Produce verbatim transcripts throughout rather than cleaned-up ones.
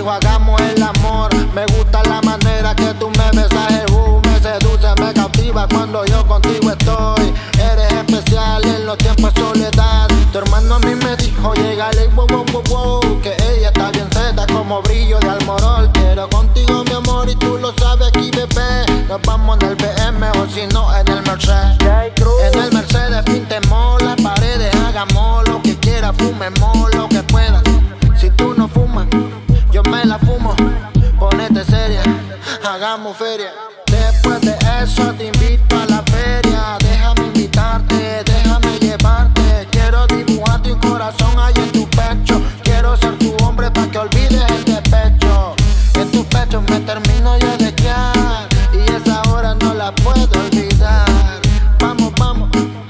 dijo hagamos el amor. Me gusta la manera que tú me besas, el uh, me seduce, me cautiva cuando yo contigo estoy. Eres especial en los tiempos de soledad. Tu hermano a mí me dijo llegale wow, wow, wow, wow, que ella está bien zeta como brillo de Almorol. Quiero contigo mi amor y tú lo sabes aquí bebé. Nos vamos en el B M o si no en el Mercedes. En el Mercedes pintemos las paredes, hagamos lo que quiera, fumemos lo que puedas. Si tú no fumas, yo me la fumo. Ponete seria, hagamos feria. Después de eso te invito a la feria. Déjame invitarte, déjame llevarte. Quiero dibujar tu corazón ahí en tu pecho. Quiero ser tu hombre pa' que olvides el despecho. En tu pecho me termino yo de quedar y esa hora no la puedo olvidar. Vamos, vamos,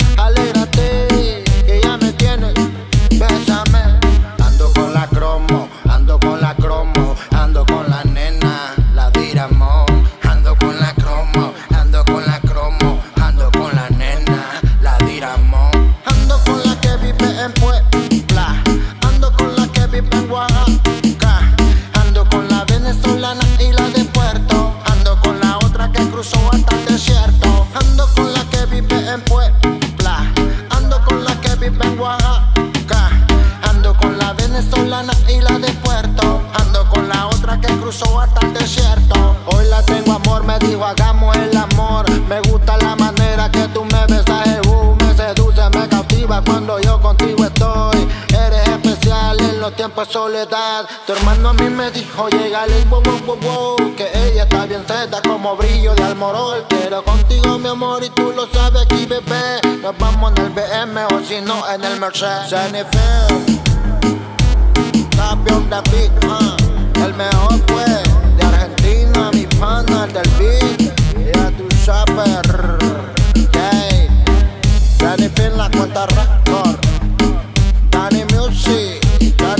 alégrate, que ya me tienes, bésame. Ando con la cromo, ando con la cromo, ando con la nena, la Diramón. Ando con la cromo, ando con la cromo, ando con la nena, la Diramón. Ando con la que vive en Puebla, ando con la que vive en Oaxaca, ando con la venezolana y la de Puerto, ando con la otra que cruzó hasta el desierto. Ando con la que vive en Puebla, ando con la que vive en Oaxaca, ando con la venezolana y la de Puerto, ando con la otra que cruzó hasta el desierto. Hoy la tengo amor, me dijo hagamos el amor. Me gusta la manera que tú me besas, el uh, me seduce, me cautiva cuando yo contigo estoy. Eres especial en los tiempos de soledad. Tu hermano a mí me dijo llegale wow, wow, wow, wow, que ella está bien zeta como brillo de Almorol. Quiero contigo mi amor y tú lo sabes aquí bebé. Nos vamos en el B M o si no en el Mercedes. Senifel, campeón de beat, uh, el mejor pues de Argentina, mi pana del beat. Ya tú sabes, yeah. Senifel la cuenta récord, Danny Music.